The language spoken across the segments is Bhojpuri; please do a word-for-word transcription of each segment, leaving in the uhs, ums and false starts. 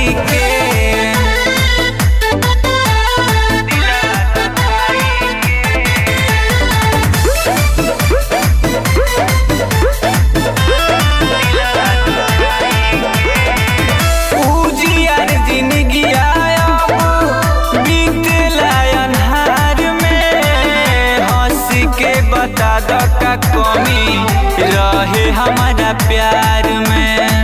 के। उजियार जिंदगी आया बीतला अन्हार में, हंस के बता दो का कमी रहे हमारा प्यार में।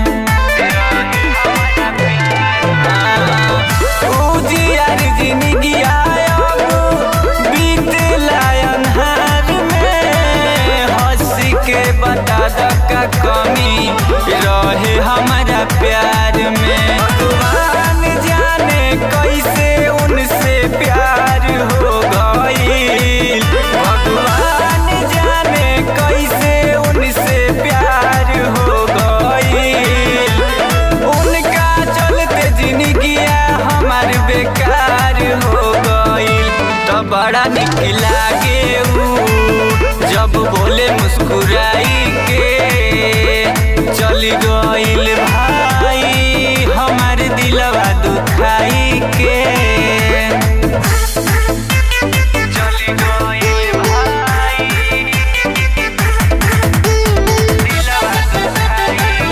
उजियार जिंदगी आया बीतला अन्हार में, हंस के बता दो का कमी रहे हमारा प्यार में। भगवान जाने कैसे उनसे प्यार हो गई, भगवान जाने कैसे उनसे प्यार हो गई। उनका चलते जिंदगिया हमार बेकार हो गई। तो बड़ा निक लागे जब बोले मुस्कुराई के, चली गईल भाई हमार दिलवा दुखाई के। चली गईल भाई दिलवा दुखाई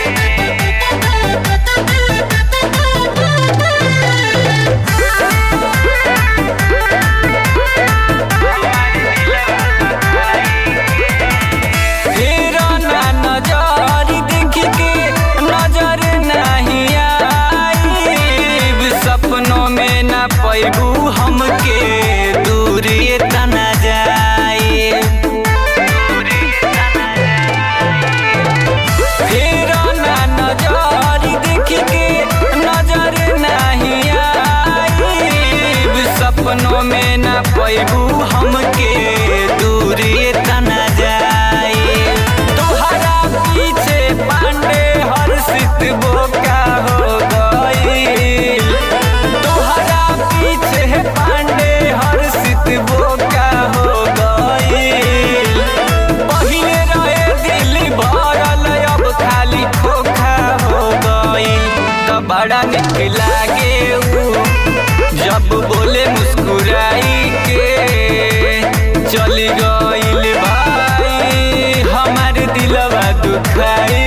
पैबू हमके दूरी तना जाए। फिर ना नजर देख के नजर नहीं आई, सपनों में ना पैबू हमके दूरी तना जाए। तोहरा पीछे पांडे हर्षित बोका हो गई, तोहरा पीछे पांडे हर्षित बोका हो गई। पहिले रहे दिल भरल अब खाली खोखा हो गई। तो बड़ा निक लागे जब बोले मुस्कुराई के, चली गईल भाई हमार दिलवा दुखाई।